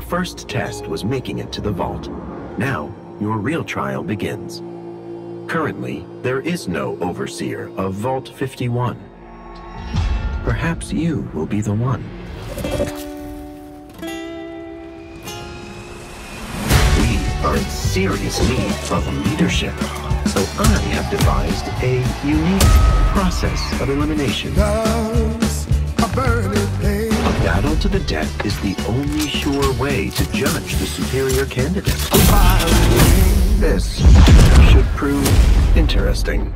first test was making it to the vault. Now, your real trial begins. Currently, there is no overseer of Vault 51. Perhaps you will be the one. We are in serious need of leadership, so I have devised a unique process of elimination. Love's a burning pain. A battle to the death is the only sure way to judge the superior candidate. This should prove interesting.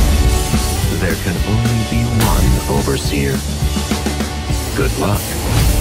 There can only be one overseer. Good luck.